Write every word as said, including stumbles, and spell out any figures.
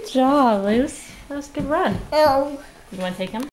job, Luce. That was a good run. No. You want to take him?